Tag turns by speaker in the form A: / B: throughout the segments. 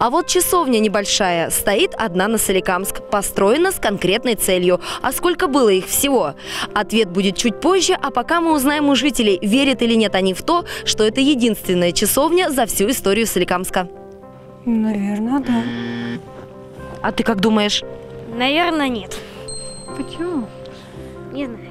A: А вот часовня небольшая, стоит одна на Соликамск, построена с конкретной целью. А сколько было их всего? Ответ будет чуть позже, а пока мы узнаем у жителей, верят или нет они в то, что это единственная часовня за всю историю Соликамска.
B: Наверное, да.
A: А ты как думаешь?
C: Наверное, нет.
B: Почему?
C: Не знаю.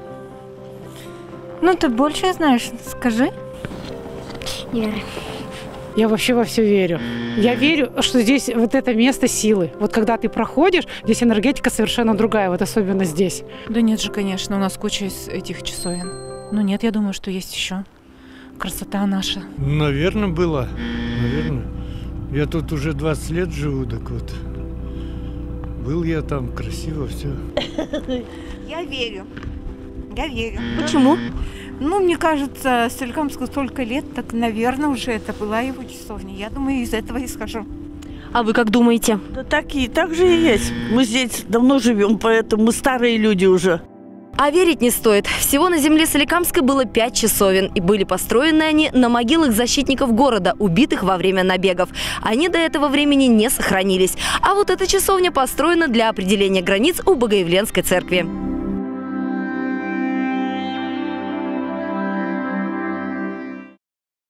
B: Ну, ты больше знаешь, скажи.
C: Не верю.
D: Я вообще во все верю. Я верю, что здесь вот это место силы. Вот когда ты проходишь, здесь энергетика совершенно другая, вот особенно здесь.
E: Да нет же, конечно, у нас куча из этих часовен. Ну нет, я думаю, что есть еще. Красота наша.
F: Наверное, была. Наверное. Я тут уже 20 лет живу, так вот. Был я там, красиво все.
G: Я верю. Я верю.
A: Почему?
G: Ну, мне кажется, Соликамску столько лет, так, наверное, уже это была его часовня. Я думаю, из этого и схожу.
A: А вы как думаете?
H: Да так же и есть. Мы здесь давно живем, поэтому мы старые люди уже.
A: А верить не стоит. Всего на земле Соликамска было 5 часовен. И были построены они на могилах защитников города, убитых во время набегов. Они до этого времени не сохранились. А вот эта часовня построена для определения границ у Богоявленской церкви.